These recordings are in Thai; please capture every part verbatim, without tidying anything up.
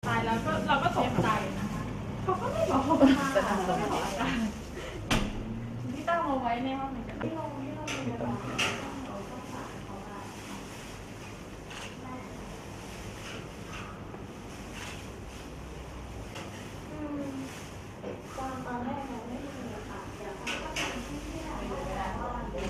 ตายแล้วก็เราก็ตกใจนะคะเขาก็ไม่บอกค่ะเขาไม่บอกอาการที่ตั้งเอาไว้ในห้องเหมือนกันที่เราที่เราเรียนตอนตอนแรกเราไม่มีค่ะเดี๋ยวเขาก็เป็นที่ที่เราดูแลว่าเด็ก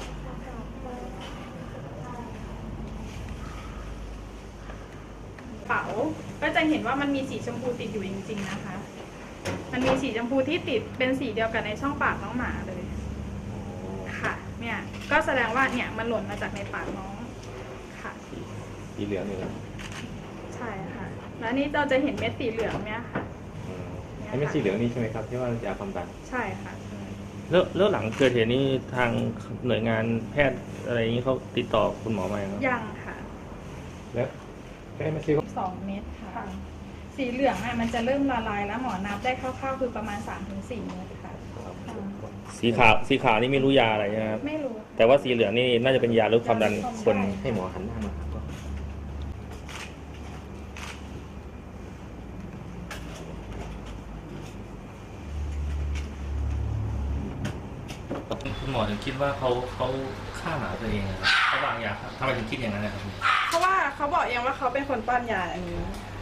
เป๋าก็จะเห็นว่ามันมีสีชมพูติดอยู่จริงๆนะคะมันมีสีชมพูที่ติดเป็นสีเดียวกันในช่องปากน้องหมาเลยค่ะเนี่ยก็แสดงว่าเนี่ยมันหล่นมาจากในปากน้องค่ะสีเหลืองอยู่แล้วใช่ค่ะแล้วนี่เราจะเห็นเม็ดสีเหลืองเนี่ยค่ะไอ้เม็ดสีเหลืองนี่ใช่ไหมครับที่ว่ายาความดันใช่ค่ะแล้วแล้วหลังเกิดเหตุนี้ทางหน่วยงานแพทย์อะไรอย่างนี้เขาติดต่อคุณหมอมาครับยังค่ะแล้วแค่ไม่ใช่สองเม็ดค่ะสีเหลืองอ่ะมันจะเริ่มละลายแล้วหมอนับได้คร่าวๆคือประมาณ สามถึงสี่ เม็ดค่ะสีขาวสีขาวนี่ไม่รู้ยาอะไรนะครับไม่รู้แต่ว่าสีเหลืองนี่น่าจะเป็นยาลดความดันคนให้หมอหันหน้ามาคุณหมอถึงคิดว่าเขาเขาฆ่าหมาตัวเองเขาวางยาทำไมถึงคิดอย่างนั้นนะครับเพราะว่าเขาบอกเองว่าเขาเป็นคนป้อนยาอันนี้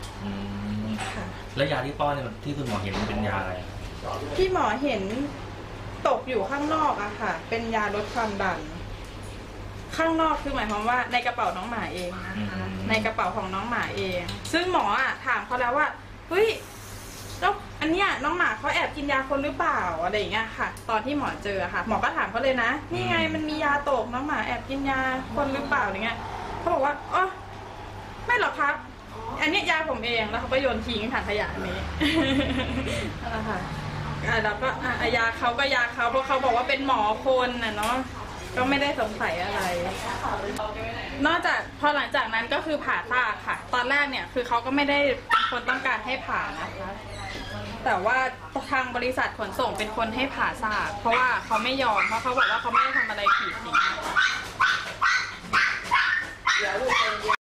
แล้วยาที่ป้อนเนี่ยที่คุณหมอเห็นเป็นยาอะไรที่หมอเห็นตกอยู่ข้างนอกอะค่ะเป็นยาลดความดันข้างนอกคือหมายความว่าในกระเป๋าน้องหมาเองนะคะในกระเป๋าของน้องหมาเองซึ่งหมออะถามเขาแล้วว่าเฮ้ยแล้วอันเนี้ยน้องหมาเขาแอบกินยาคนหรือเปล่าอะไรอย่างเงี้ยค่ะตอนที่หมอเจอค่ะหมอก็ถามเขาเลยนะนี่ไงมันมียาตกน้องหมาแอบกินยาคนหรือเปล่าอย่างเงี้ยเขาบอกว่าอ๋อไม่หรอกครับอันนี้ยาผมเองแล้วเขาก็โยนทิ้งถังขยะนี้นั่นแหละค่ะแล้วก็ยาเขาก็ยาเขาเพราะเขาบอกว่าเป็นหมอคนน่ะเนาะก็ไม่ได้สงสัยอะไรนอกจากพอหลังจากนั้นก็คือผ่าซากค่ะตอนแรกเนี่ยคือเขาก็ไม่ได้เป็นคนต้องการให้ผ่านะคะแต่ว่าทางบริษัทขนส่งเป็นคนให้ผ่าซากเพราะว่าเขาไม่ยอมเพราะเขาบอกว่าเขาไม่ได้ทำอะไรผิดจริง